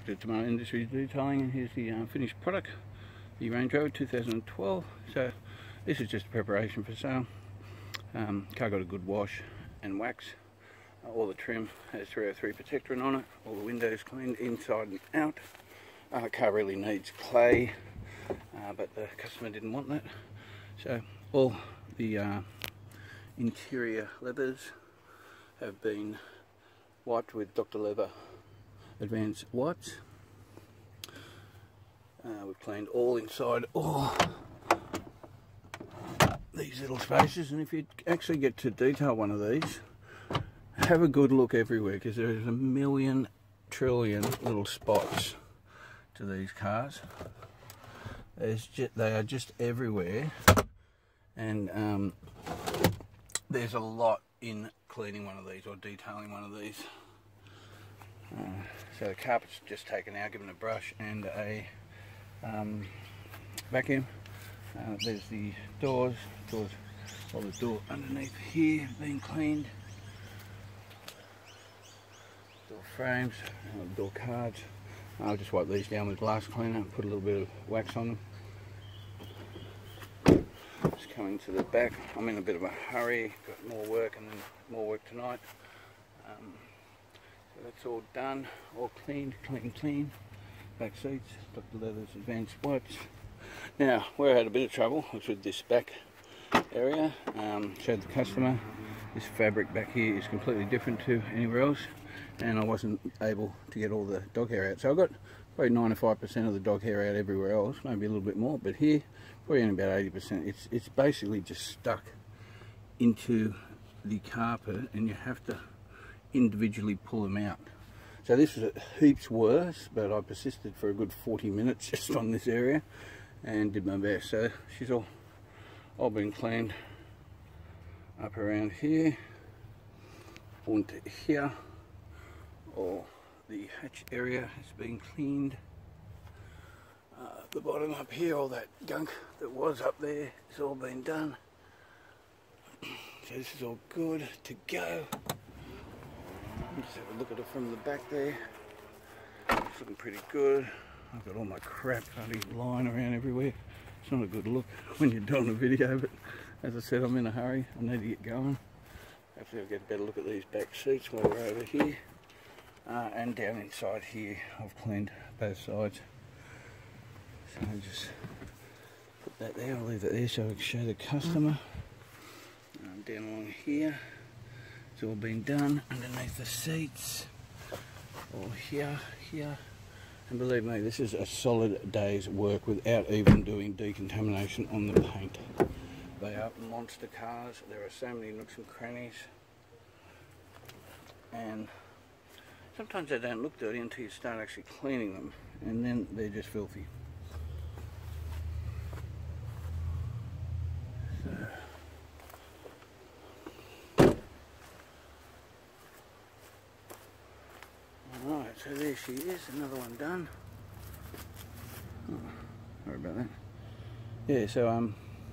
Dr. Tomato Industries Detailing, and here's the finished product, the Range Rover 2012. So this is just preparation for sale. Car got a good wash and wax. All the trim has 303 Protectorant on it. All the windows cleaned inside and out. Car really needs clay, but the customer didn't want that. So all the interior leathers have been wiped with Dr. Leather Advanced Wipes. We've cleaned all inside all these little spaces, and if you actually get to detail one of these, have a good look everywhere, because there is a million trillion little spots to these cars. They are just everywhere, and there's a lot in cleaning one of these or detailing one of these. So the carpet's just taken out, given a brush and a vacuum. There's the doors, all the door underneath here being cleaned. Door frames, door cards. I'll just wipe these down with glass cleaner and put a little bit of wax on them. Just coming to the back, I'm in a bit of a hurry, got more work and then more work tonight. So that's all done, all cleaned, clean. Back seats, Dr. Leather's Advanced Wipes. Now, where I had a bit of trouble was with this back area. Showed the customer this fabric back here is completely different to anywhere else, and I wasn't able to get all the dog hair out. So I got probably 95% of the dog hair out everywhere else, maybe a little bit more, but here probably only about 80%. It's basically just stuck into the carpet, and you have to individually pull them out. So this was heaps worse, but I persisted for a good 40 minutes just on this area and did my best. So she's all been cleaned up around here, onto here. All the hatch area has been cleaned. The bottom up here, all that gunk that was up there, it's all been done. So this is all good to go. Just have a look at it from the back there. It's looking pretty good. I've got all my crap lying around everywhere. It's not a good look when you're doing a video, but as I said, I'm in a hurry. I need to get going. Hopefully I'll get a better look at these back seats while we're over here. And down inside here, I've cleaned both sides. So I'll just put that there. I'll leave it there so I can show the customer. Down along here. It's all been done underneath the seats, or here, and believe me, this is a solid day's work without even doing decontamination on the paint. They are monster cars. There are so many nooks and crannies, and sometimes they don't look dirty until you start actually cleaning them, and then they're just filthy. Alright, so there she is, another one done. Oh, sorry about that. Yeah, so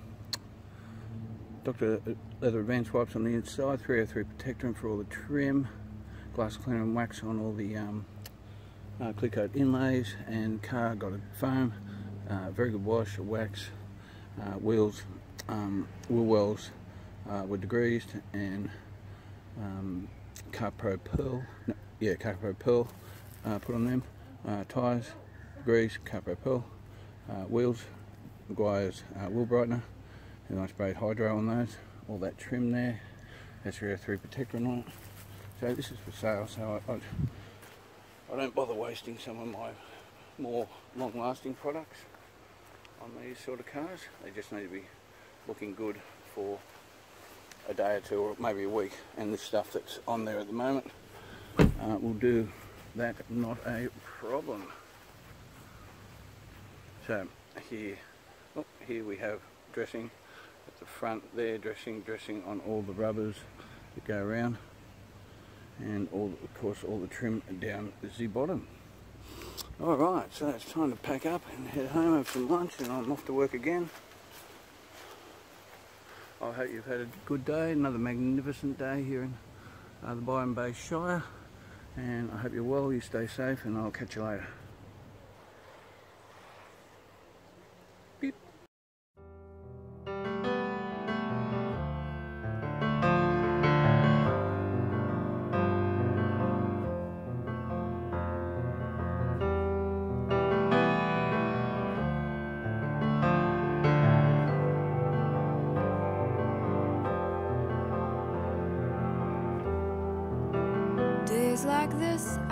Dr. Leather Advanced Wipes on the inside, 303 Protectorant for all the trim, glass cleaner and wax on all the clear coat inlays, and car got a foam, very good wash, wax, wheels, wheel wells were degreased, and Car Pro Pearl put on them, tyres, grease, Car Pro Pearl, wheels, Maguire's wheel brightener, and I sprayed hydro on those, all that trim there, has 303 Protectorant on it. So this is for sale, so I don't bother wasting some of my more long-lasting products on these sort of cars. They just need to be looking good for a day or two, or maybe a week, and the stuff that's on there at the moment will do that, not a problem. So here we have dressing at the front there, dressing on all the rubbers that go around, and of course all the trim down the bottom. Alright, so it's time to pack up and head home, have some lunch, and I'm off to work again. I hope you've had a good day, another magnificent day here in the Byron Bay Shire, and I hope you're well, you stay safe, and I'll catch you later. like this,